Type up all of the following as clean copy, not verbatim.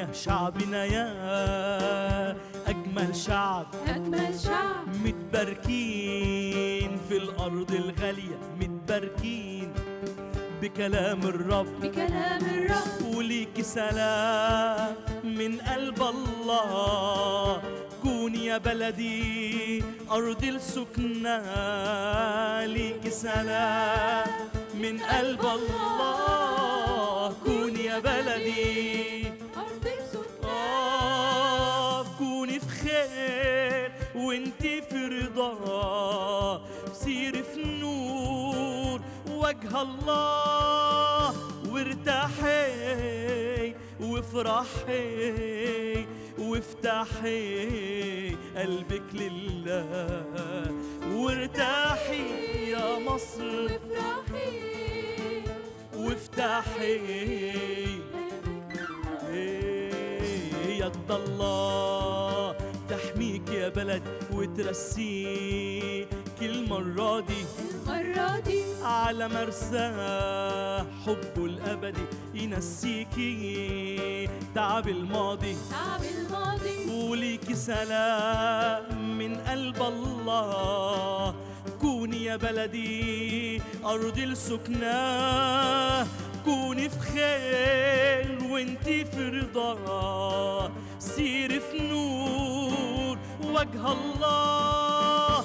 شعبنا يا أجمل شعب، أجمل شعب متباركين في الأرض الغالية، متباركين بكلام الرب، بكلام الرب. وليك سلام من قلب الله، كوني يا بلدي أرض السكنى، ليك سلام من قلب الله، كوني يا بلدي أرض السكنى. كوني في خير وانتي في رضا، سيري في نور وجه الله، وارتاحي وافرحي وافتحي قلبك لله، وارتاحي يا مصر وافرحي وافتحي يد الله تحميك يا بلد وترسيك المرة دي، المرة دي على مرساه حبه الأبدي، ينسيكي تعب الماضي، تعب الماضي. وليكي سلام من قلب الله، كوني يا بلدي أرض السكنى، كوني في خير وانتي في رضا، سيري في نور وجه الله،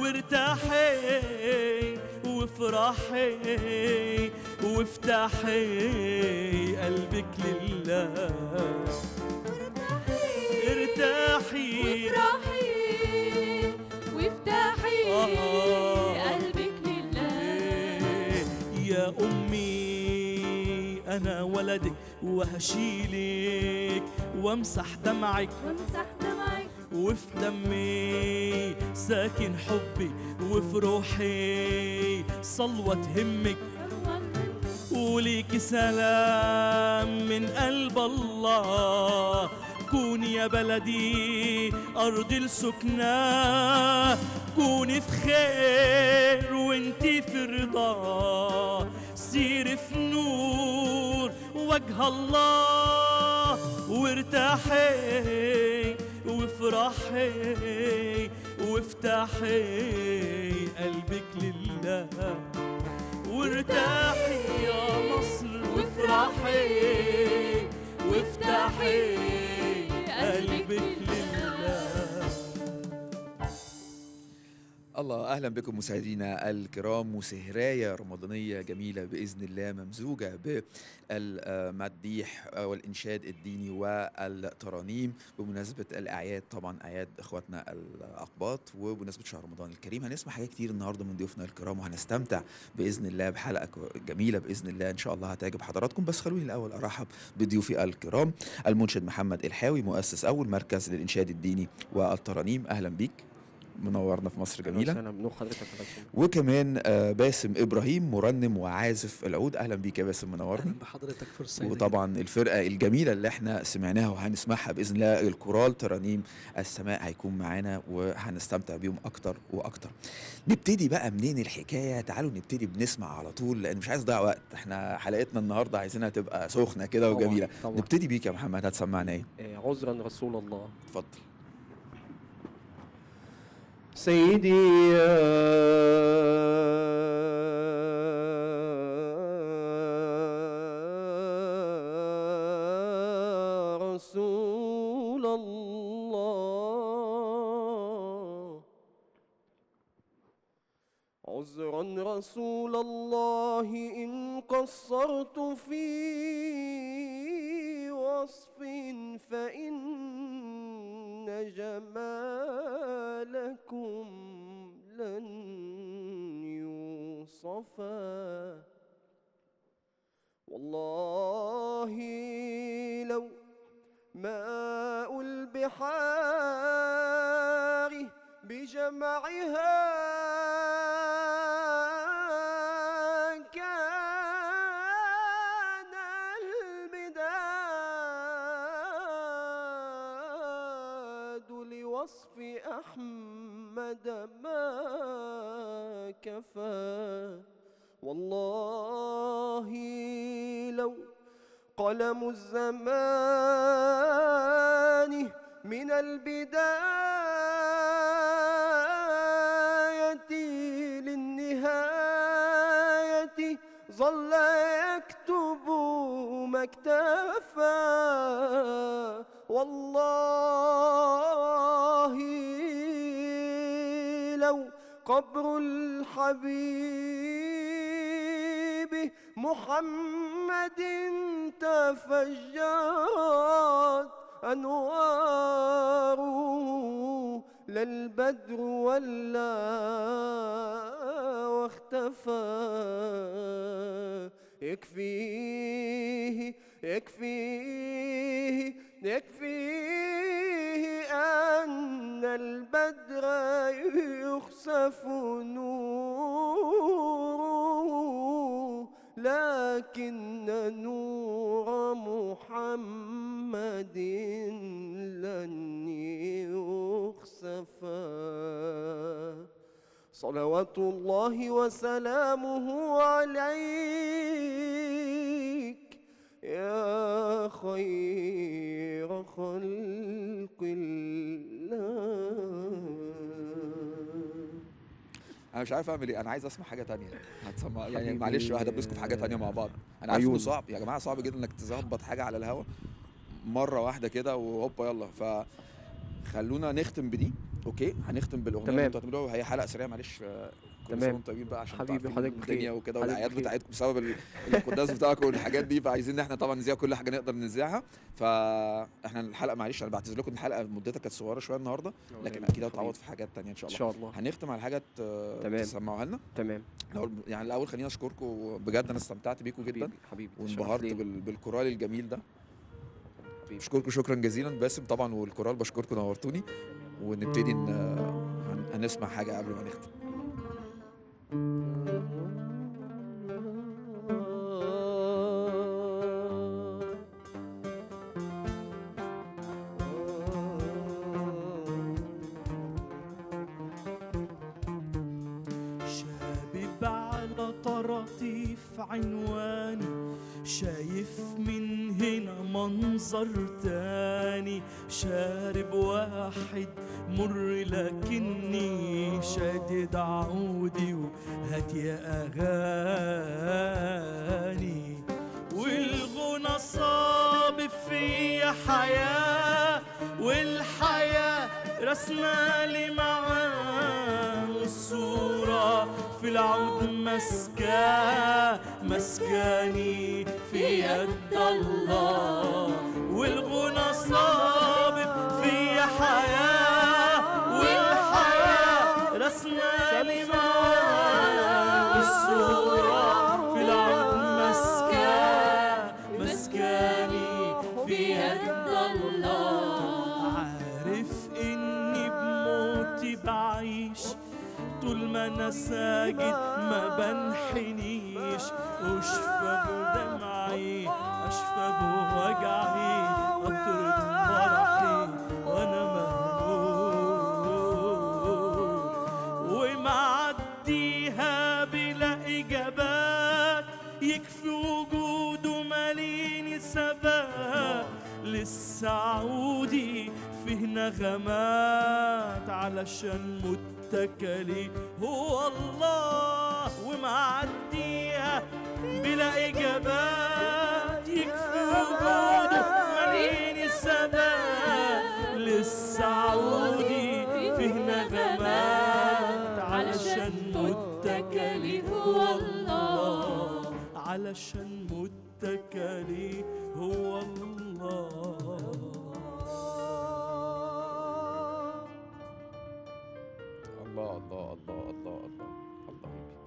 وارتاحي وافرحي وافتحي قلبك لله، ارتاحي وافرحي وافتحي قلبك لله. يا أمي أنا ولدك وهشيلك وامسح دمعك، وامسح دمعك وفي دمي ساكن حبي، وفي روحي صلوة تهمك، وليك سلام من قلب الله، كوني يا بلدي أرض السكنى، كوني في خير وانتي في رضا، سيري في نور وجه الله، وارتاحي وافرحي وافتحي قلبك لله، وارتاحي يا مصر وافرحي وافتحي قلبك لله. الله، أهلا بكم مشاهدينا الكرام، وسهراية رمضانية جميلة بإذن الله، ممزوجة بالمديح والإنشاد الديني والترانيم بمناسبة الأعياد، طبعا أعياد إخواتنا الأقباط وبمناسبة شهر رمضان الكريم. هنسمع حاجات كتير النهاردة من ضيوفنا الكرام، وهنستمتع بإذن الله بحلقة جميلة بإذن الله إن شاء الله هتعجب حضراتكم. بس خلوني الأول أرحب بضيوفي الكرام، المنشد محمد الحاوي، مؤسس أول مركز للإنشاد الديني والترانيم. أهلا بيك، منورنا في مصر جميلة. أنا بنور حضرتك. وكمان باسم إبراهيم، مرنم وعازف العود. أهلا بيك يا باسم، منورنا. أهلا بحضرتك، فرصة. وطبعا الفرقة الجميلة اللي احنا سمعناها وهنسمعها بإذن الله، الكورال ترانيم السماء، هيكون معانا وهنستمتع بيهم أكتر وأكتر. نبتدي بقى منين الحكاية؟ تعالوا نبتدي بنسمع على طول، لأن مش عايز أضيع وقت، احنا حلقتنا النهاردة عايزينها تبقى سخنة كده وجميلة. طبعا. نبتدي بيك يا محمد، هتسمعنا ايه؟ عذرا رسول الله. اتفضل. سيدي يا رسول الله، عذرا رسول الله إن قصرت في وصف، فإن جمالكم لن يوصفا، والله لو ماء البحار بجمعها وصف أحمد ما كفى، والله لو قلم الزمان من البداية للنهاية ظل يكتب ما اكتفى، والله لو قبر الحبيب محمد تفجرت أنواره للبدر ولا واختفى. يكفيه أن البدر يخسف نوره، لكن نور محمد لن يخسفا. صلوات الله وسلامه عليك يا خير خلق الله. انا مش عارف اعمل ايه، انا عايز اسمع حاجه تانية. هتسمع يعني حبيبي. معلش هدبسكم في حاجه تانية مع بعض. انا عارف انه عيوني. صعب يا جماعه، صعب جدا انك تظبط حاجه على الهوا مره واحده كده وهوبا يلا. فخلونا نختم بدي. اوكي هنختم بالاغنيه اللي تمام. انتوا هتعملوها، هي حلقه سريعه معلش. كل سنه تمام. وانتم طيبين بقى عشان حبيبي تعرفين حضرتك الدنيا بخير. وكده حضرتك والاعياد بخير. بتاعتكم بسبب القداس بتاعكم والحاجات دي، فعايزين ان احنا طبعا نذيع كل حاجه نقدر نذيعها. فاحنا الحلقه معلش انا بعتذر لكم ان الحلقه مدتها كانت صغيره شويه النهارده، لكن اكيد هتعوض في حاجات تانية ان شاء ان الله. شاء الله. هنختم على حاجه تمام. تسمعوها لنا. تمام. يعني الاول خليني اشكركم بجد، انا استمتعت بيكم جدا حبيبي وانبهرت شرف لينا. بالكورال الجميل ده. حبيبي. بشكركم شكرا جزيلا باسم طبعا والكورال، بشكركم نورتوني. ونبتدي هنسمع حاجه قبل ما نختم. شابب على طراطيف عنواني، شايف من هنا منظر تاني، شارب واحد مر لكني شادد عودي وهات يا أغاني، والغنى صابب فيا حياة، والحياة رسمة لي معاه، والصورة في العود مسكاني في يد الله، والغنى صابب في حياة، والحياة رسمة لي معاه، والصورة في العود مسكاني في يد الله. عارف اني بموتي بعيش طول ما انا ساجد ما بنحنيش، اشفى بدمعي اشفى بوجعي، قطرة فرحي وانا مهموم، ومعديها بلا اجابات، يكفي وجوده ماليني ثبات، للسعودي فيه نغمات علشان متكلي هو الله، ومعديها بلا اجابات، يكفي وجوده ماليني ثبات، للسعودي فيه نغمات علشان متكلي هو الله، علشان متكلي هو الله. الله الله الله الله الله الله.